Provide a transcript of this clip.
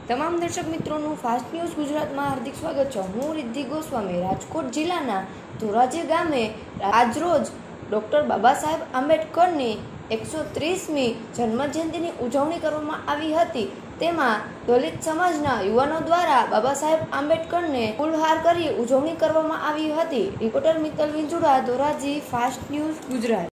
તમામ દર્શક મિત્રોનું ફાસ્ટ ન્યૂઝ ગુજરાતમાં હાર્દિક સ્વાગત છે। હું રિદ્ધિ ગોસ્વામી। રાજકોટ જિલ્લાના ધોરાજી ગામે આજરોજ ડૉક્ટર બાબા સાહેબ આંબેડકરની 130મી જન્મજયંતિની ઉજવણી કરવામાં આવી હતી। તેમાં દલિત સમાજના યુવાનો દ્વારા બાબા સાહેબ આંબેડકરને ફૂલહાર કરી ઉજવણી કરવામાં આવી હતી। Reporter Mittal Vinjuda, Dhoraji, fast news Gujarat.